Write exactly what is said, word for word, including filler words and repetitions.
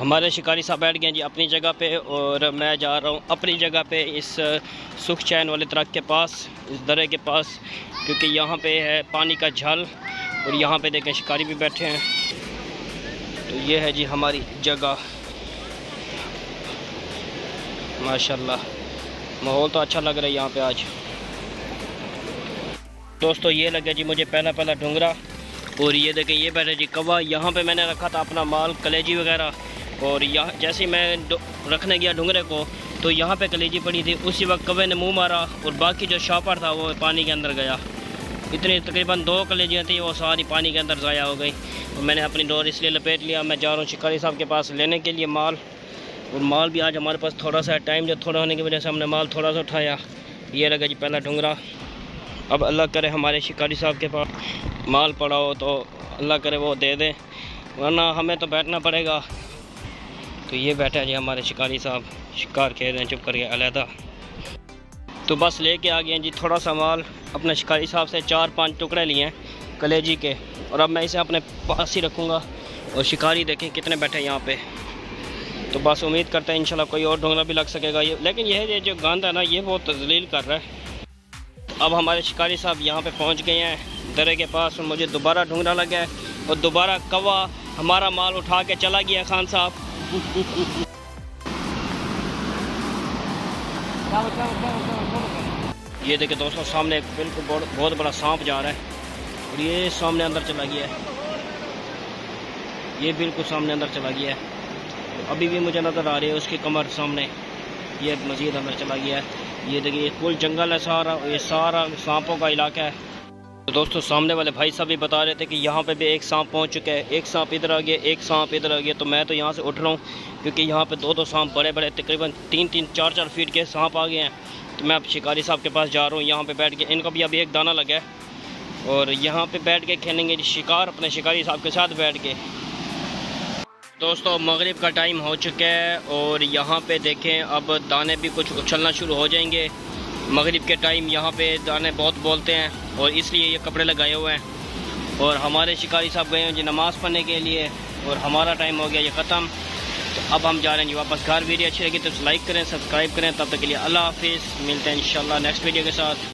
हमारे शिकारी साहब बैठ गए जी अपनी जगह पे और मैं जा रहा हूँ अपनी जगह पे इस सुख चैन वाले दरख्त के पास, इस दरे के पास, क्योंकि यहाँ पे है पानी का झल और यहाँ पे देखें शिकारी भी बैठे हैं। तो ये है जी हमारी जगह। माशाल्लाह माहौल तो अच्छा लग रहा है यहाँ पे आज। दोस्तों ये लगे जी मुझे पहला पहला ढूंगरा और ये देखें ये बैठे जी कौवा। यहाँ पे मैंने रखा था अपना माल कलेजी वगैरह और यहाँ जैसे मैं रखने गया ढूंगरे को तो यहाँ पे कलेजी पड़ी थी, उसी वक्त कौवे ने मुंह मारा और बाकी जो शॉपर था वो पानी के अंदर गया। इतनी तकरीबन दो कलेजियाँ थी वो सारी पानी के अंदर ज़ाया हो गई। तो मैंने अपनी डोर इसलिए लपेट लिया। मैं जा रहा हूँ शिकारी साहब के पास लेने के लिए माल, और माल भी आज हमारे पास थोड़ा सा टाइम जो थोड़ा होने की वजह से हमने माल थोड़ा सा उठाया। ये लगा जी पहला ढूंगरा। अब अल्लाह करे हमारे शिकारी साहब के पास माल पड़ा हो तो अल्लाह करे वो दे दे, वरना हमें तो बैठना पड़ेगा। तो ये बैठा है जी हमारे शिकारी साहब, शिकार खेल रहे हैं चुप करके अलहदा। तो बस लेके आ गए हैं जी थोड़ा सा माल अपने शिकारी साहब से, चार पांच टुकड़े लिए हैं कलेजी के, और अब मैं इसे अपने पास ही रखूँगा। और शिकारी देखें कितने बैठे हैं यहाँ पे। तो बस उम्मीद करते हैं इंशाल्लाह कोई और ढूंढना भी लग सकेगा ये, लेकिन यह ये जो गंद है ना ये बहुत जलील कर रहा है। अब हमारे शिकारी साहब यहाँ पे पहुँच गए हैं दरे के पास और मुझे दोबारा ढूंढना लगा है और दोबारा कौवा हमारा माल उठा के चला गया। खान साहब ये देखे दोस्तों सामने एक बिल्कुल बहुत बड़ा सांप जा रहा है और ये सामने अंदर चला गया है, ये बिल्कुल सामने अंदर चला गया है। तो अभी भी मुझे नज़र आ रही है उसकी कमर सामने, ये मज़ीद अंदर चला गया है। ये देखिए फुल जंगल है सारा, ये सारा सांपों का इलाका है। तो दोस्तों सामने वाले भाई साहब भी बता रहे थे कि यहाँ पे भी एक सांप पहुँच चुका है, एक सांप इधर आ गया, एक सांप इधर आ गया। तो मैं तो यहाँ से उठ रहा हूँ क्योंकि यहाँ पे दो दो सांप बड़े बड़े तकरीबन तीन तीन चार चार फीट के सांप आ गए हैं। तो मैं अब शिकारी साहब के पास जा रहा हूँ, यहाँ पे बैठ के, इनको भी अभी एक दाना लगा है और यहाँ पे बैठ के खेलेंगे शिकार अपने शिकारी साहब के साथ बैठ के। दोस्तों मगरिब का टाइम हो चुका है और यहाँ पे देखें अब दाने भी कुछ उछलना शुरू हो जाएंगे। मगरिब के टाइम यहाँ पे दाने बहुत बोलते हैं और इसलिए ये कपड़े लगाए हुए हैं। और हमारे शिकारी साहब गए हैं जी नमाज़ पढ़ने के लिए और हमारा टाइम हो गया ये ख़त्म। तो अब हम जा रहे हैं जी वापस घर। वीडियो अच्छी लगी तो लाइक करें, सब्सक्राइब करें। तब तक के लिए अल्लाह हाफिज़, मिलते हैं इंशाल्लाह नेक्स्ट वीडियो के साथ।